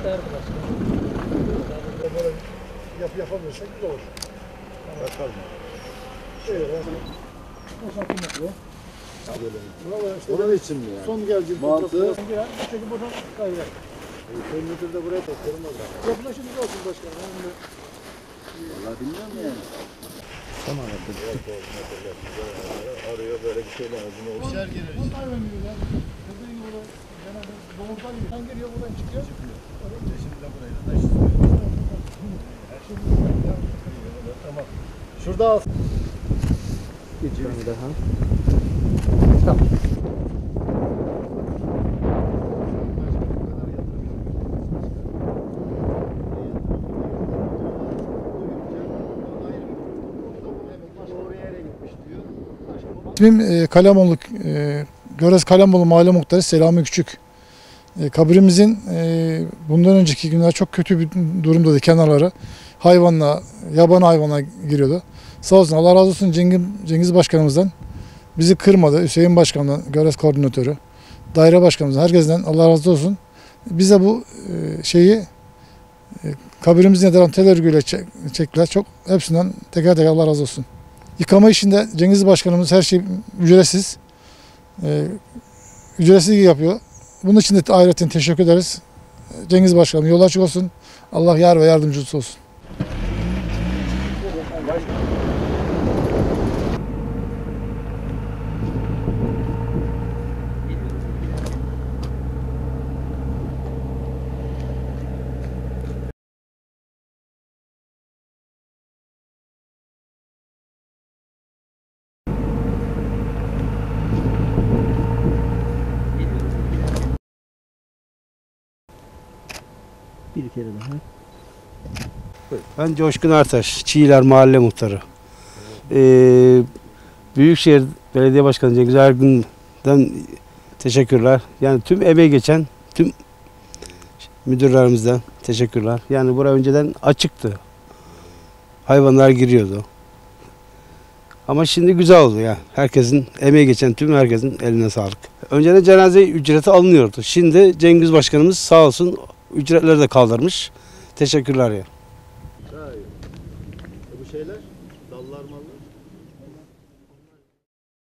değerli başkanım. Yapamıyorsak güzel olur. Bakalım. O santim metre. Valla işte Onun için mi yani? son gelecek. Mantığı. Bu şekilde buradan kayacak. Köyümüzü de buraya toplarım o zaman. Yaklaşımız olsun başkanım. Valla bilmiyorum yani. Tamam. Arıyor böyle bir şey lazım olur. Şer gelir. Bunlar vermiyor ya. Dediğin gibi burada genelde doğumdan gibi. Sen geliyor buradan çıkıyor. Şimdi de burayı da istiyor. Tamam. Şurada al. Geçiyorum bir daha. İsmim Kalemoğlu, Görez Kalemoğlu Mahalle Muhtarı Selami Küçük. Kabrimizin bundan önceki günler çok kötü bir durumdaydı kenarları. Hayvanla, yabani hayvana giriyordu. Sağ olsun Allah razı olsun Cengiz Başkanımızdan bizi kırmadı. Hüseyin Başkan'dan, Görez Koordinatörü, daire başkanımızdan, herkesten Allah razı olsun. Bize bu kabrimizin neden tel örgüyle çektiler. Çok hepsinden teker teker Allah razı olsun. Yıkama işinde Cengiz Başkanımız her şey ücretsiz. Ücretsiz yapıyor. Bunun için de ayrıca teşekkür ederiz. Cengiz Başkanım yolu açık olsun. Allah yar ve yardımcısı olsun. Bir kere daha. Ben Coşkun Artaş, Çiğler Mahalle Muhtarı. Büyükşehir Belediye Başkanı Cengiz Ergün'den teşekkürler. Yani tüm emeği geçen tüm müdürlerimizden teşekkürler. Yani buraya önceden açıktı. Hayvanlar giriyordu. Ama şimdi güzel oldu ya. Herkesin emeği geçen tüm herkesin eline sağlık. Önceden cenaze ücreti alınıyordu. Şimdi Cengiz Başkanımız sağ olsun ücretleri de kaldırmış. Teşekkürler ya.